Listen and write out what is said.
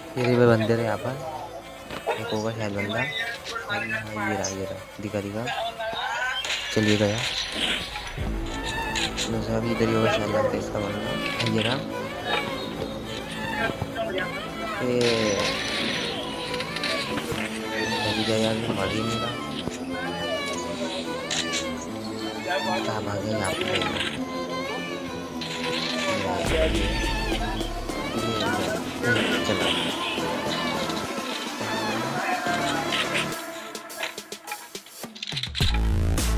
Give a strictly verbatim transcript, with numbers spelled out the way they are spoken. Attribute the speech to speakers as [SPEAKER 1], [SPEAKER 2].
[SPEAKER 1] ये रिवर बंदे रहे यहाँ पर। एक होगा शायद बंदा। हाँ, ये रहा ये रहा, दिखा दिखा। चलिए गया। वैसे अभी इधर ही होगा शायद, लगता है इसका बंदा। ये रहा। ये भाग जा यार, ये भाग ही नहीं रहा। कहाँ भागे? यहाँ पे है ये। ये रहा, ये ये ये ये चला।